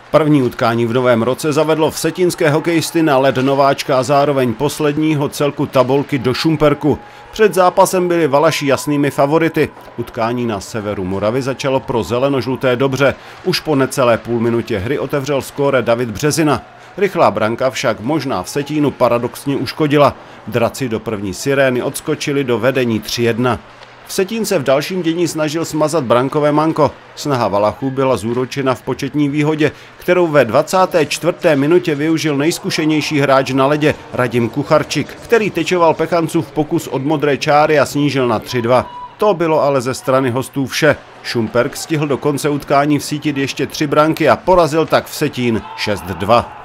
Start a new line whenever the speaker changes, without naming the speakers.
První utkání v novém roce zavedlo vsetínské hokejisty na led nováčka a zároveň posledního celku tabulky do Šumperku. Před zápasem byli Valaši jasnými favority. Utkání na severu Moravy začalo pro zelenožluté dobře. Už po necelé půlminutě hry otevřel skóre David Březina. Rychlá branka však možná Vsetínu paradoxně uškodila. Draci do první sirény odskočili do vedení 3-1. Vsetín se v dalším dění snažil smazat brankové manko. Snaha Valachů byla zúročena v početní výhodě, kterou ve 24. minutě využil nejzkušenější hráč na ledě Radim Kucharčík, který tečoval Pechancův pokus od modré čáry a snížil na 3-2. To bylo ale ze strany hostů vše. Šumperk stihl do konce utkání vsítit ještě 3 branky a porazil tak Vsetín 6-2.